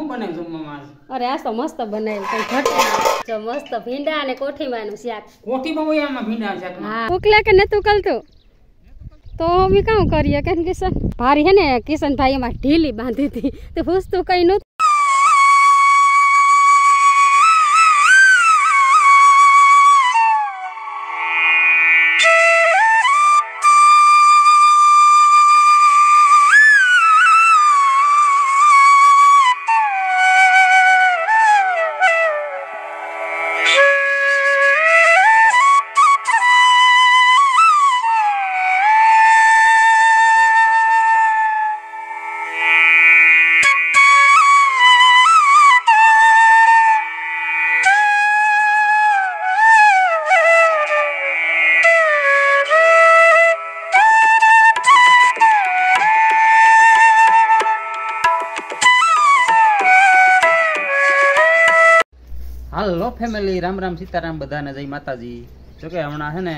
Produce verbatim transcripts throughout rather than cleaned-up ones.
બનાવ્યું જમવામાં? અરે આ તો મસ્ત બનાવ્યું કઈ ઘટે જો મસ્ત ભીંડા અને કોઠીમાંનું શાક. કોઠીમાં હોય આમાં ભીંડા શાક? હા ઉકલા કે નતું કલતું તો અમે કામ કરીએ કે કિશન ભારી હે ને કિશનભાઈ એમાં ઢીલી બાંધી હતી તો પૂછતું કઈ નતું. હાલો ફેમિલી, રામ રામ સીતારામ બધાને, જય માતાજી. જોકે હમણાં છે ને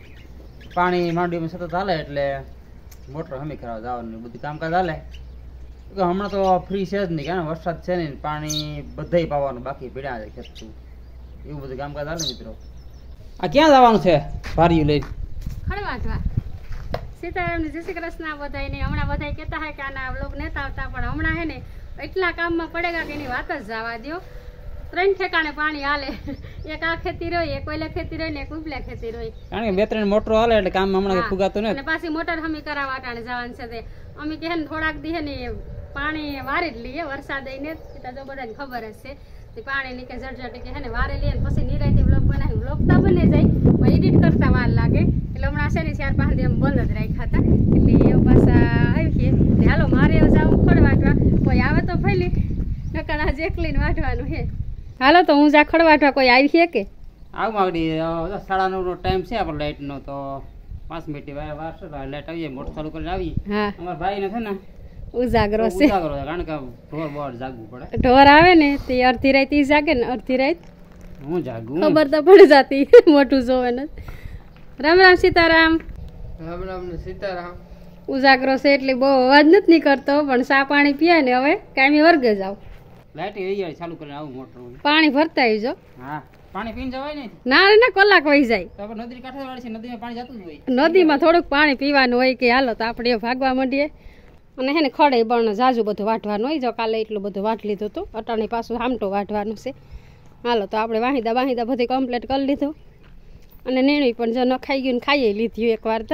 પાણી માંડવીમાં સતત હાલે એટલે મોટર હમી ખરાબ જવાનું બધું કામકાજ હાલે. કે હમણાં તો ફ્રી છે જ નહીં, કારણ વરસાદ છે ને પાણી બધાય પાવાનું બાકી પીડ્યા છે ખેતતું, એવું બધું કામકાજ હાલે. મિત્રો આ ક્યાં જવાનું છે ભારીયું લઈ? ખડવાટવા. સીતારામ જય શ્રી કૃષ્ણ બધાને. હમણાં બધા કહેતા હોય કે આના વ્લોગ નેતા આવતા, પણ હમણાં હે ને એટલા કામમાં પડેગા કે એની વાત જ જવા દો. ત્રણ ઠેકાણે પાણી હાલે, એક આ ખેતી રહી, એક ઓલા ખેતી રહી ને એક ઉપલા ખેતી રહી, કારણ કે બે ત્રણ મોટરો હાલે એટલે કામ હમણાં ફુગાતું નથી. અને પાછી મોટર હમી કરાવવા ટાણે જવાનું છે. તે અમે કહે ને થોડાક દી ને પાણી વારી જ લઈએ, વરસાદ ને તો બધાને ખબર જ છે. તે પાણી ની કે જટજટી કે હે ને વારે લઈએ ને પછી નિરાયથી બ્લોગ બનાવી, બ્લોગ તો બને જાય પણ એડિટ કરતા વાર લાગે એટલે હમણાં છે ને ચાર પાંચ દી એમ બંધ જ રાખ્યા હતા. એટલે એવું પાછા આવી છીએ હાલો મારે એવું જાવું ખડ વાટવા, કોઈ આવે તો ફેલી નકર આ જેકલીને વાટવાનું હે. હાલો તો હું જા ખડવાટવા, કોઈ આવી છે કે? આવું માગડી સાડા નવ નો ટાઈમ છે આપણે લાઈટ નો, તો પાંચ મિનિટ વાર છે લાઈટ આવીએ, મોટર ચાલુ કરીને આવીએ. હા અમારા ભાઈ ને છે ને ઉજાગરો છે, ઉજાગરો છે કારણ કે ઢોર બોર જાગવું પડે. ઢોર આવે ને તે અડધી રાત ઈ જાગે ને અડધી રાત હું જાગું, ખબર તો પડી જાતી મોટું જોવે ને. રામ રામ સીતારામ. રામ રામ ને સીતારામ. ઉજાગરો છે એટલે બહુ અવાજ નથી નીકળતો, પણ ચા પાણી પીએ ને હવે કાયમી વર્ગે જાવ. લાઈટ વહી જાય ચાલુ કરીને આવું મોટર પાણી ભરતા આવજો. હા પાણી પીને જવાય ને? ના રે ના કલાક વહી જાય. તો નદી કાંઠે વાળી છે, નદીમાં પાણી જતું જ હોય. નદીમાં થોડુંક પાણી પીવાનું હોય કે હાલો તો આપણે ભાગવા માંડીએ. અને હે ને ખડે બણ જાજુ બધું વાટવાનું હોય. જો કાલે એટલું બધું વાટ લીધું હતું, અટાણી પાછું હામટો વાટવાનું છે. હાલો તો આપણે વાહિદા વાહિદા બધી કમ્પ્લીટ કરી લીધું. અને નીણવી પણ જો ન ખાઈ ગયું ને ખાઈ લીધું એક વાર તો.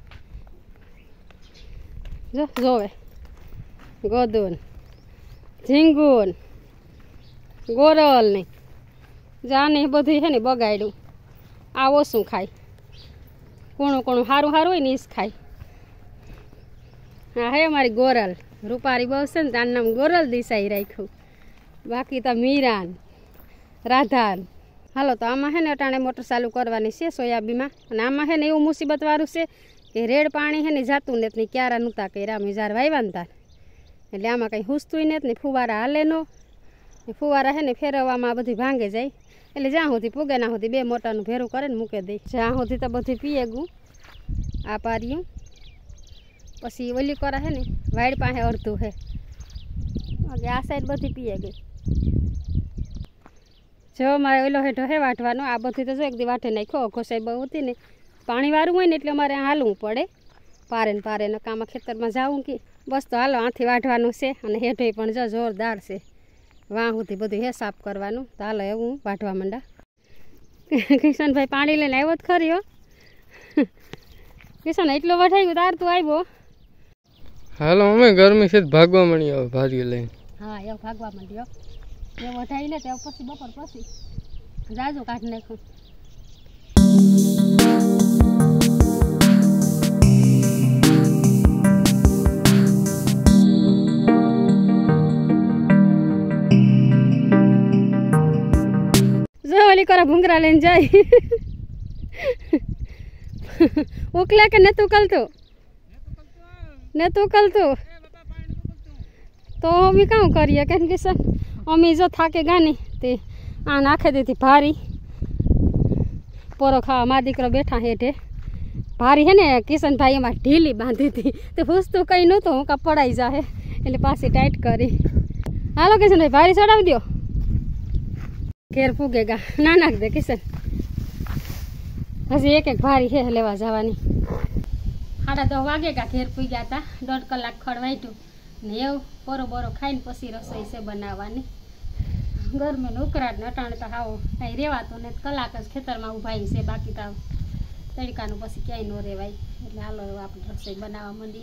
જો જોવે ગોદુન ઝીંગુન ગોરલ ને જાને બધું છે ને બગાડ્યું. આ ઓછું ખાય, કોણું કોણું સારું સારું હોય ને એ જ ખાય. હા હે મારી ગોરલ રૂપારી બહુ છે ને તારું નામ ગોરલ દિશાઈ રાખ્યું, બાકી તો મીરાન રાધાન. હાલો તો આમાં છે ને અટાણે મોટર ચાલુ કરવાની છે સોયાબીમાં. અને આમાં છે ને એવું મુસીબત વાળું છે કે રેડ પાણી છે ને જાતું ને નહીં, ક્યારા નહોતા કર્યા અમે જ્યારે વાવ્યા ને તાર, એટલે આમાં કંઈ હુસતું ને ને ફુવારા હાલે નો. ફુવારા છે ને ફેરવવામાં બધી ભાંગે જાય, એટલે જ્યાં સુધી પૂગે ના સુધી બે મોટાનું ભેરું કરે ને મૂકી દઈ. જ્યાં સુધી તો બધી પીએ ગયું આ પાર્યું. પછી ઓલી કરા છે ને વાડ પાસે અડધું છે, આ સાઈડ બધી પીએ ગઈ. જો મારે ઓલો હેઠો હે વાટવાનો, આ બધી તો જો એક દી વાટે નાખ્યો. ઘોસાઈ બહુ હતી ને પાણી વાળું હોય ને એટલે અમારે હાલવું પડે પારે ને પારે ને કામાં ખેતરમાં જાવું કે બસ. તો હાલો આથી વાટવાનું છે. અને હેઠો પણ જો જોરદાર છે, વાં સુધી બધું હે સાફ કરવાનું. તો હાલો એવું વાટવા માંડા. કિશનભાઈ પાણી લઈને આવ્યો જ ખરી હો. કિશન એટલો વઠાઈ ગયું તાર તું આવ્યો. હાલો અમે ગરમી છે ભાગવા મળી આવે ભારી લઈને. હા એવું ભાગવા માંડ્યો એ વઠાઈ ને તે પછી બપોર પછી જાજુ કાઢી નાખું. જો ઓલી કરા ભૂંગરા લઈને જાય. ઉકલા કે નતું કલતું નતું કલતું તો અમે કામ કરીએ કેમ કે સર અમે જો થાકે ગાની તે આ નાખી દીધી ભારી પોરો ખાવા. મારા દીકરો બેઠા હેઠે ભારી હે ને કિશનભાઈ એમાં ઢીલી બાંધી હતી તે પૂછતું કંઈ નહોતું હું કાં પડાઈ જાહે એટલે પાછી ટાઈટ કરી. હાલો કિશન ભાઈ ભારી ચડાવી દો ઘેર પૂગેગા ના નાખ દે કિશન હજી એક એક ભારી છે લેવા જવાની સાડા દસ વાગેગા ઘેર પૂગ્યા હતા દોઢ કલાક ખડવાઈટું ને એવું બોરો બોરો ખાઈને પછી રસોઈ છે બનાવવાની ગરમીનો ઉકળાટ ને અટાણે તો આવો કાંઈ રહેવાતું ને કલાક જ ખેતરમાં ઉભાઈ છે બાકી તો તડકાનું પછી ક્યાંય ન રહેવાય એટલે હાલો એવું આપણે રસોઈ બનાવવા માંડીએ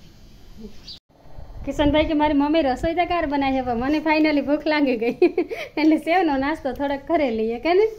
કિશનભાઈ કે મારી મમ્મી રસોઈ તો કાર બનાવી છે પણ મને ફાઇનલી ભૂખ લાગી ગઈ એટલે સેવનો નાસ્તો થોડોક કરે લઈએ કે ને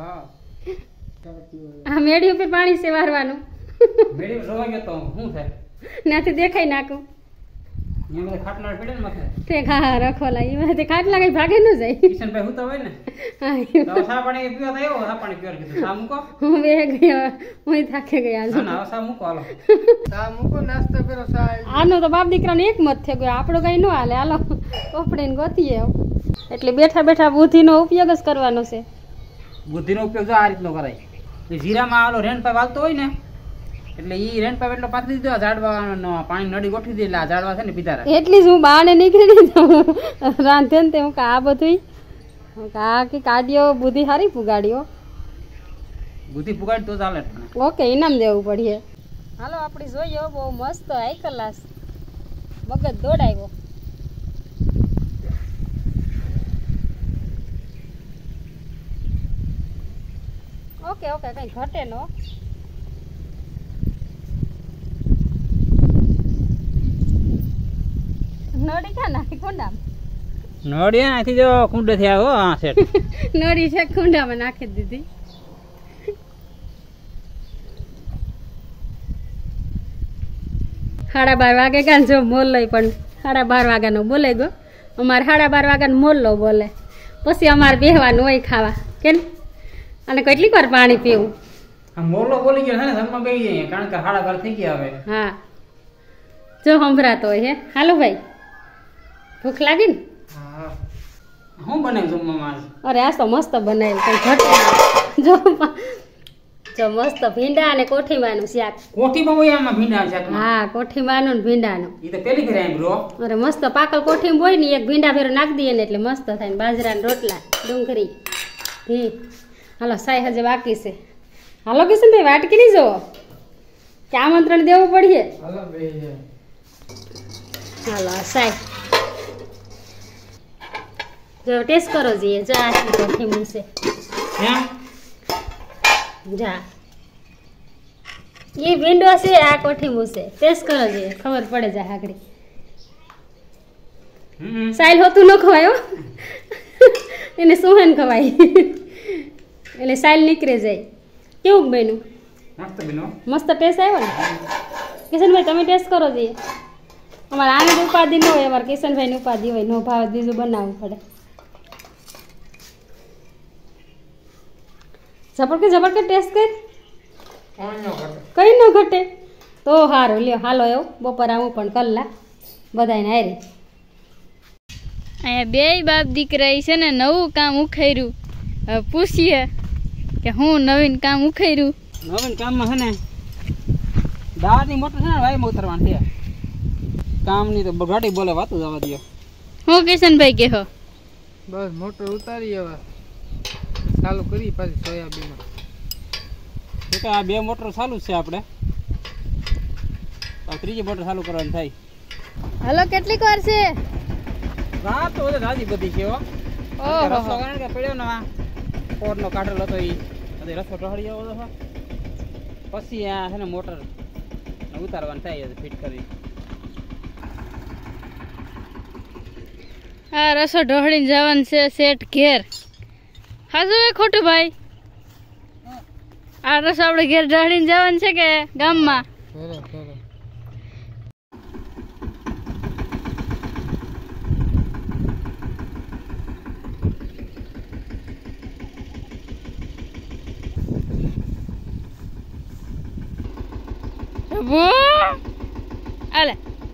હા મેળી ઉપર પાણી છે વારવાનું મેળી રોવા ગયો તો શું થાય નાથી દેખાઈ નાખું એમાં ખાટલા પડે ને માથે તે ખા રખોલા એમાં ખાટલા કઈ ભાગે ન જાય કિશનભાઈ હું તો હોય ને હા તો સા પાણી પીવા તો એવો સા પાણી પીવા કીધું સા મૂકો હું બે ગયા હું થાકે ગયા હા ના સા મૂકો હાલો સા મૂકો નાસ્તો કરો સા આનો તો બાપ દીકરાને એક મત થયો ગયો આપણો કઈ ન હાલે હાલો ઓપડીને ગોતીએ એટલે બેઠા બેઠા બુદ્ધિનો ઉપયોગ જ કરવાનો છે બુદ્ધિનો ઉપયોગ જો આ રીતનો કરાય એ જીરામાં આલો રેન પાઇપ હાલતો હોય ને એટલે ઈ રેન પાઇપ એટલો પાથરી દીધો ઝાડવાનો પાણી નડી ગોઠવી દે એટલે આ ઝાડવા છે ને પીતા રહે એટલી જ હું બહાને નીકળી રાંધે ને તે હું આ બધું આ કે કાઢ્યો બુદ્ધિ સારી પુગાડ્યો બુદ્ધિ પુગાડી તો ચાલે ઓકે ઇનામ દેવું પડીએ હાલો આપણી જોઈએ બહુ મસ્ત હાઈ ક્લાસ મગજ દોડાવ્યો ઓકે ઓકે કઈ ઘટે નો નડી ક્યાં નાખી કુંડામાં નડી આથી જો કુંડે થી આવ્યો હા સેટ નડી છે કુંડામાં નાખી દીધી સાડા બાર વાગે કાન જો મોલ લઈ પણ સાડા બાર વાગ્યાનો બોલે ગયો અમારે સાડા બાર વાગ્યાનો મોલ્લો બોલે પછી અમારે બેહવાનું હોય ખાવા કે અને કેટલીક વાર પાણી પીવું આ મોલ્લો બોલી ગયો છે ને ધર્મ બેહી જાય કારણ કે સાડા બાર થઈ ગયા હવે હા જો સંભળાતો હોય હે હાલો ભાઈ ભૂખ લાગી ને હા હું બનાવ્યું જમવામાં આજ અરે આ તો મસ્ત બનાવ્યું કઈ ઘટે જો જો મસ્ત ભીંડા અને કોઠીમાનું શાક કોઠીમાં હોય આમાં ભીંડા શાક હા કોઠીમાનું ને ભીંડાનું ઈ તો પેલી ફેર આમ બ્રો અરે મસ્ત પાકલ કોઠીમ હોય ને એક ભીંડા ફેરો નાખી દઈએ ને એટલે મસ્ત થાય ને બાજરાના રોટલા ડુંગળી ઘી હાલો સાઈ હજે બાકી છે હાલો કિશનભાઈ વાટકી નહીં જવો કે આમંત્રણ દેવું પડીએ હાલો બે હાલો સાઈ જો ટેસ્ટ કરો જઈએ જા આટલી કોઠીમ છે હે જા એ ભીંડો છે આ કોઠીમું છે ટેસ્ટ કરો જોઈએ ખબર પડે જાય આગળ હમ સાઈલ હોતું ન ખવાય એને સુહાન ખવાય એટલે સાઈલ નીકળે જાય કેવું બન્યું મસ્ત બનો મસ્ત ટેસ્ટ આવ્યો ને કિશનભાઈ તમે ટેસ્ટ કરો જોઈએ અમારે આને ઉપાધિ ન હોય અમારે કિશનભાઈની ઉપાધિ હોય નો ભાવ બીજું બનાવવું પડે ઝપડકે ઝપડકે ટેસ્ટ કર કઈ ન ઘટે તો સારું લ્યો હાલો એવું બપોર આવું પણ કલાક બધાને હારી અહીંયા બે બાપ દીકરા છે ને નવું કામ ઉખાર્યું હવે પૂછીએ કે હું નવીન કામ ઉખાર્યું નવીન કામમાં છે ને દાવાની મોટર છે ને ભાઈ ઉતરવાની છે કામની તો ગાડી બોલે વાતું જવા દો હું કિશનભાઈ કહો બસ મોટર ઉતારી હવે ચાલુ કરી પાછી સોયાબીનમાં કે આ બે મોટર ચાલુ જ છે આપણે હવે ત્રીજી મોટર ચાલુ કરવાની થાય હાલો કેટલીક વાર છે રાત તો બધે રાજી બધી છે હો ઓહો રસ્તો કારણ કે પડ્યો ને આ પોરનો કાઢેલો હતો એ બધે રસ્તો ટહળી આવ્યો હતો પછી આ છે ને મોટર ઉતારવાની થાય ફિટ કરી આ રસો ઢોળીને જવાનું છે શેઠ ઘેર હાજુ એ ખોટું ભાઈ આ રસો આપણે ઘેર ઢોળીને જવાનું છે કે ગામમાં ફેરે ફેરે આલે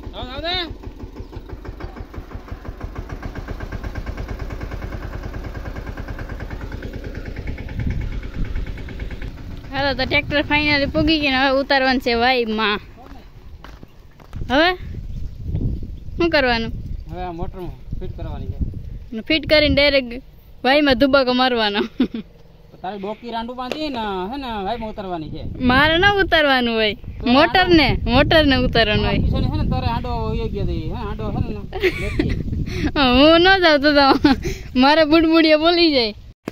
હાલો તો ટ્રેક્ટર ફાઇનલી પૂગી ગયું હવે ઉતારવાનું છે ભાઈ માં હવે શું કરવાનું હવે આ મોટરમાં ફિટ કરવાની છે ફિટ કરીને ડાયરેક્ટ ભાઈમાં ધુબાકો મારવાનો. તારે ડોકી રાંડું બાંધી ને હે ને ભાઈમાં ઉતારવાની છે. મારે ન ઉતારવાનું હોય, મોટર ને મોટર ને ઉતારવાનું હોય. કિશોરી હે ને તારે આડો યોગ્ય દે હે આડો હે ને લેતી. હું ન જાઉં તો તો મારે બુડબુડિયા બોલી જાય.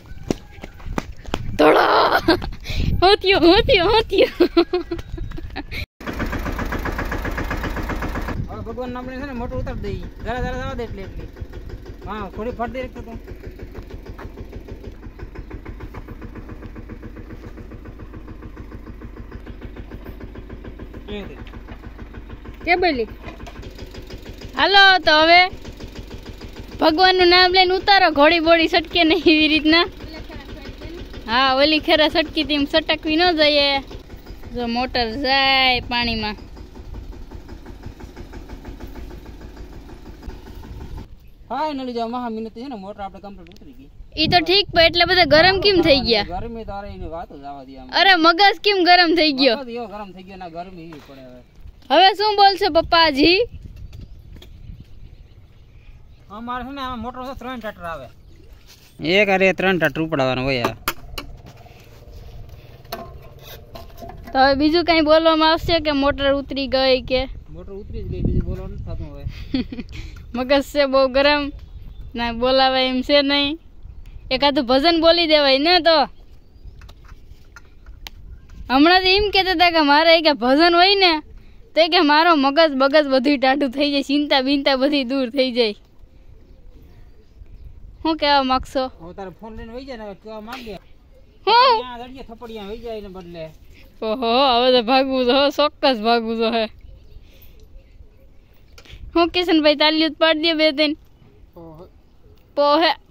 થોડો હોત્યો હોત્યો હોત્યો. હવે ભગવાન નામની છે ને મોટર ઉતાર દઈ જરા જરા જવા દે એટલે એટલી. હા થોડી ફટ દે એક તો કે બોલી હાલો તો હવે ભગવાનનું નામ લઈને ઉતારો. ઘોડી બોડી સટકે નહીં એવી રીતના. હા ઓલી ખેરા સટકી તેમ સટકવી ન જઈએ. જો મોટર જાય પાણીમાં. ફાઇનલી જો મહા મિનિટ છે ને મોટર આપણે કમ્પ્લીટ ઉતરી ગઈ. ઈ તો ઠીક પણ એટલે બધા ગરમ કેમ થઈ ગયા? ગરમી તારે એની વાત જ આવવા દે. અરે મગજ કેમ ગરમ થઈ ગયો? મગજ ગરમ થઈ ગયો ના ગરમી એવી પડે હવે. હવે શું બોલશે પપ્પાજી? અમારે છે ને આ મોટર છે ત્રણ ટ્રેક્ટર આવે. એક અરે ત્રણ ટ્રેક્ટર ઉપડાવવાનું હોય. તો હવે બીજું કઈ બોલવામાં આવશે કે મોટર ઉતરી ગઈ કે? મોટર ઉતરી જ ગઈ, બીજું બોલવાનું નથી થતું હવે. મગજ છે બહુ ગરમ ના બોલાવાય એમ છે નહીં. એકાદું ભજન બોલી દેવાય ને. તો હમણાં તો એમ કહેતા હતા કે મારે કે ભજન હોય ને તો કે મારો મગજ બગજ બધું ટાઢું થઈ જાય, ચિંતા બિંતા બધી દૂર થઈ જાય. શું કહેવા માંગશો? હવે તારે ફોન લઈને વહી જાય ને હવે કહેવા માંગે હું ત્યાં દડિયા થપડિયા વહી જાય ને બદલે. ઓહો હવે તો ભાગવું તો ચોક્કસ ભાગવું તો હે. હું કિશનભાઈ તાલીઓ પાડી દે બે ત્રણ પોહે.